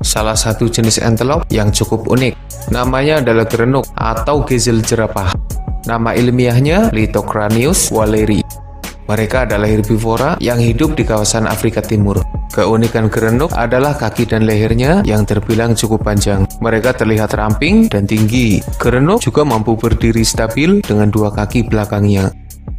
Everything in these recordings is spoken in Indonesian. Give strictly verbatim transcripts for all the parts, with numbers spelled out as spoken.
salah satu jenis antelope yang cukup unik. Namanya adalah gerenuk atau gazelle jerapah. Nama ilmiahnya Lithocranius walleri. Mereka adalah herbivora yang hidup di kawasan Afrika Timur. Keunikan gerenuk adalah kaki dan lehernya yang terbilang cukup panjang. Mereka terlihat ramping dan tinggi. Gerenuk juga mampu berdiri stabil dengan dua kaki belakangnya.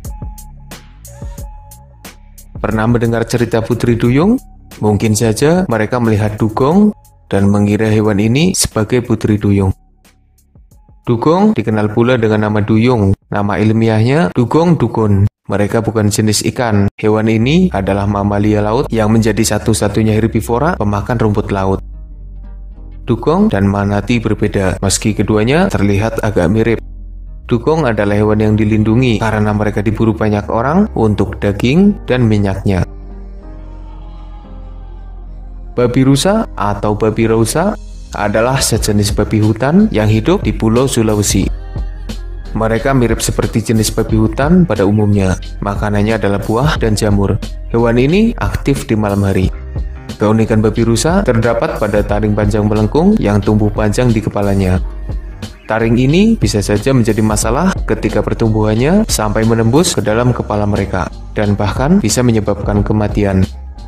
Pernah mendengar cerita Putri Duyung? Mungkin saja mereka melihat dugong dan mengira hewan ini sebagai Putri Duyung. Dugong dikenal pula dengan nama duyung. Nama ilmiahnya dugong dugon. Mereka bukan jenis ikan. Hewan ini adalah mamalia laut yang menjadi satu-satunya herbivora pemakan rumput laut. Dugong dan manatee berbeda, meski keduanya terlihat agak mirip. Dugong adalah hewan yang dilindungi karena mereka diburu banyak orang untuk daging dan minyaknya. Babi rusa atau babi rausa adalah sejenis babi hutan yang hidup di Pulau Sulawesi. Mereka mirip seperti jenis babi hutan pada umumnya. Makanannya adalah buah dan jamur. Hewan ini aktif di malam hari. Keunikan babi rusa terdapat pada taring panjang melengkung yang tumbuh panjang di kepalanya. Taring ini bisa saja menjadi masalah ketika pertumbuhannya sampai menembus ke dalam kepala mereka, dan bahkan bisa menyebabkan kematian.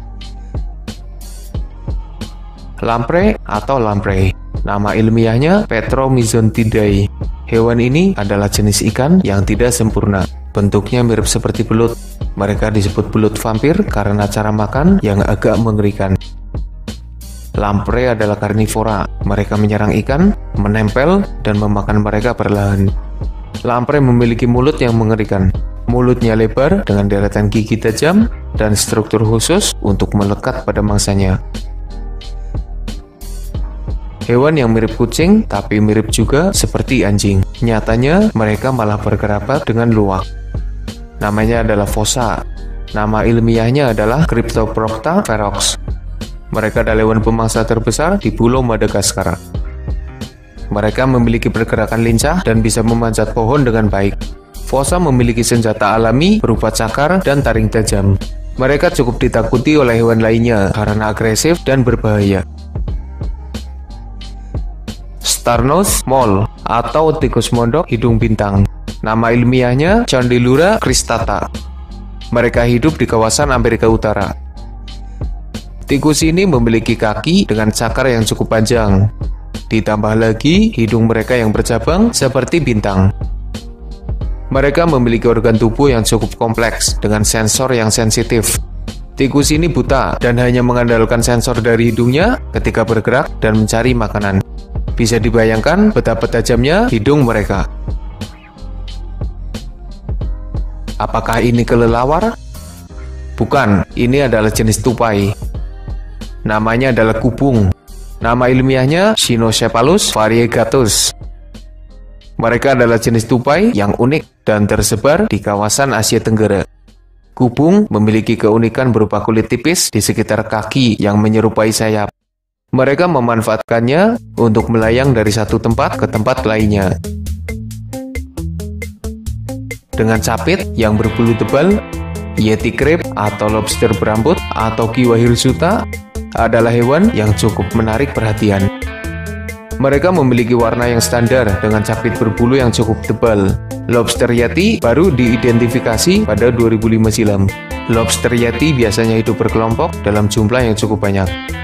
Lamprey atau lamprey. Nama ilmiahnya Petromyzontidae. Hewan ini adalah jenis ikan yang tidak sempurna. Bentuknya mirip seperti belut. Mereka disebut belut vampir karena cara makan yang agak mengerikan. Lamprey adalah karnivora. Mereka menyerang ikan, menempel, dan memakan mereka perlahan. Lamprey memiliki mulut yang mengerikan. Mulutnya lebar dengan deretan gigi tajam dan struktur khusus untuk melekat pada mangsanya. Hewan yang mirip kucing, tapi mirip juga seperti anjing. Nyatanya, mereka malah berkerabat dengan luwak. Namanya adalah fossa. Nama ilmiahnya adalah Cryptoprocta ferox. Mereka adalah hewan pemangsa terbesar di Pulau Madagaskar. Mereka memiliki pergerakan lincah dan bisa memanjat pohon dengan baik. Fossa memiliki senjata alami berupa cakar dan taring tajam. Mereka cukup ditakuti oleh hewan lainnya karena agresif dan berbahaya. Star-nosed mole atau tikus mondok hidung bintang. Nama ilmiahnya Condylura cristata. Mereka hidup di kawasan Amerika Utara. Tikus ini memiliki kaki dengan cakar yang cukup panjang. Ditambah lagi hidung mereka yang bercabang seperti bintang. Mereka memiliki organ tubuh yang cukup kompleks dengan sensor yang sensitif. Tikus ini buta dan hanya mengandalkan sensor dari hidungnya ketika bergerak dan mencari makanan. Bisa dibayangkan betapa tajamnya hidung mereka. Apakah ini kelelawar? Bukan, ini adalah jenis tupai. Namanya adalah kubung. Nama ilmiahnya Cynocephalus variegatus. Mereka adalah jenis tupai yang unik dan tersebar di kawasan Asia Tenggara. Kubung memiliki keunikan berupa kulit tipis di sekitar kaki yang menyerupai sayap. Mereka memanfaatkannya untuk melayang dari satu tempat ke tempat lainnya. Dengan capit yang berbulu tebal, yeti crab atau lobster berambut atau kiwa hirsuta adalah hewan yang cukup menarik perhatian. Mereka memiliki warna yang standar dengan capit berbulu yang cukup tebal. Lobster yeti baru diidentifikasi pada dua ribu lima silam. Lobster yeti biasanya hidup berkelompok dalam jumlah yang cukup banyak.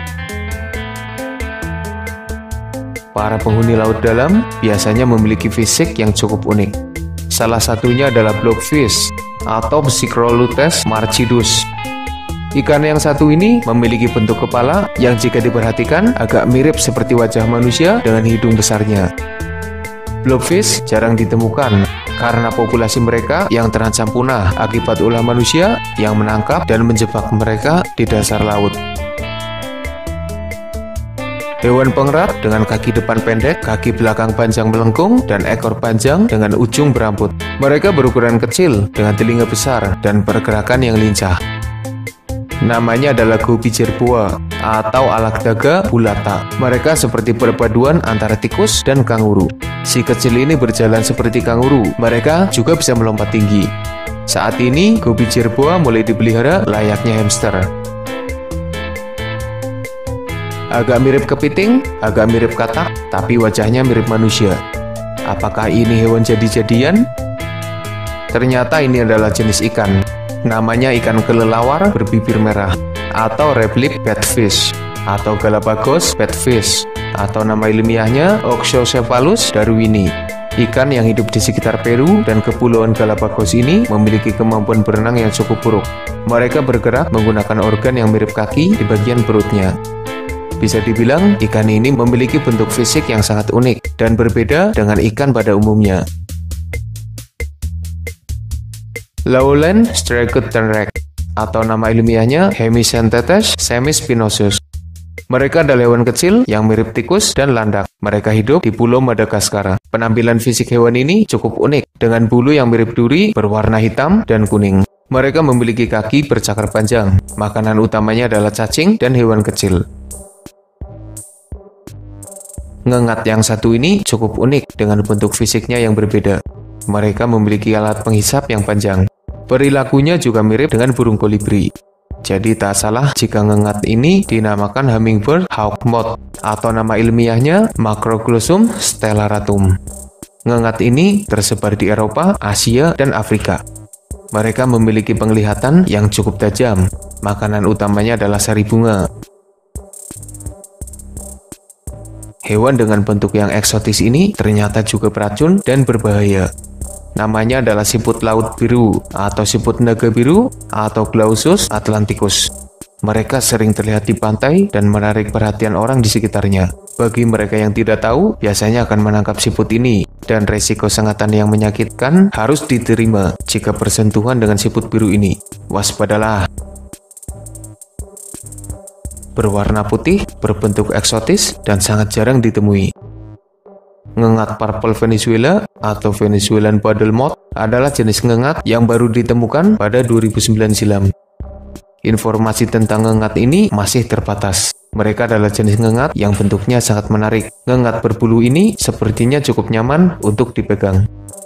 Para penghuni laut dalam biasanya memiliki fisik yang cukup unik. Salah satunya adalah blobfish atau Psikrolutes marcidus. Ikan yang satu ini memiliki bentuk kepala yang jika diperhatikan agak mirip seperti wajah manusia dengan hidung besarnya. Blobfish jarang ditemukan karena populasi mereka yang terancam punah akibat ulah manusia yang menangkap dan menjebak mereka di dasar laut. Hewan pengerat dengan kaki depan pendek, kaki belakang panjang melengkung, dan ekor panjang dengan ujung berambut. Mereka berukuran kecil dengan telinga besar dan pergerakan yang lincah. Namanya adalah gobi jerboa atau Alagdaga bulata. Mereka seperti perpaduan antara tikus dan kanguru. Si kecil ini berjalan seperti kanguru. Mereka juga bisa melompat tinggi. Saat ini, gobi jerboa mulai dipelihara layaknya hamster. Agak mirip kepiting, agak mirip katak, tapi wajahnya mirip manusia. Apakah ini hewan jadi-jadian? Ternyata ini adalah jenis ikan. Namanya ikan kelelawar berbibir merah, atau reptile batfish, atau Galapagos batfish, atau nama ilmiahnya Oxyocephalus darwini. Ikan yang hidup di sekitar Peru dan Kepulauan Galapagos ini memiliki kemampuan berenang yang cukup buruk. Mereka bergerak menggunakan organ yang mirip kaki di bagian perutnya. Bisa dibilang, ikan ini memiliki bentuk fisik yang sangat unik dan berbeda dengan ikan pada umumnya. Lowland Striated Tenrec, atau nama ilmiahnya Hemicentetes semispinosus. Mereka adalah hewan kecil yang mirip tikus dan landak. Mereka hidup di Pulau Madagaskar. Penampilan fisik hewan ini cukup unik, dengan bulu yang mirip duri berwarna hitam dan kuning. Mereka memiliki kaki bercakar panjang. Makanan utamanya adalah cacing dan hewan kecil. Ngengat yang satu ini cukup unik dengan bentuk fisiknya yang berbeda. Mereka memiliki alat penghisap yang panjang. Perilakunya juga mirip dengan burung kolibri. Jadi tak salah jika ngengat ini dinamakan hummingbird hawk moth, atau nama ilmiahnya Macroglossum stellaratum. Ngengat ini tersebar di Eropa, Asia, dan Afrika. Mereka memiliki penglihatan yang cukup tajam. Makanan utamanya adalah sari bunga. Hewan dengan bentuk yang eksotis ini ternyata juga beracun dan berbahaya. Namanya adalah siput laut biru, atau siput naga biru, atau Glaucus atlanticus. Mereka sering terlihat di pantai dan menarik perhatian orang di sekitarnya. Bagi mereka yang tidak tahu, biasanya akan menangkap siput ini, dan resiko sengatan yang menyakitkan harus diterima jika bersentuhan dengan siput biru ini. Waspadalah. Berwarna putih, berbentuk eksotis, dan sangat jarang ditemui. Ngengat purple Venezuela atau Venezuelan paddle moth adalah jenis ngengat yang baru ditemukan pada dua ribu sembilan silam. Informasi tentang ngengat ini masih terbatas. Mereka adalah jenis ngengat yang bentuknya sangat menarik. Ngengat berbulu ini sepertinya cukup nyaman untuk dipegang.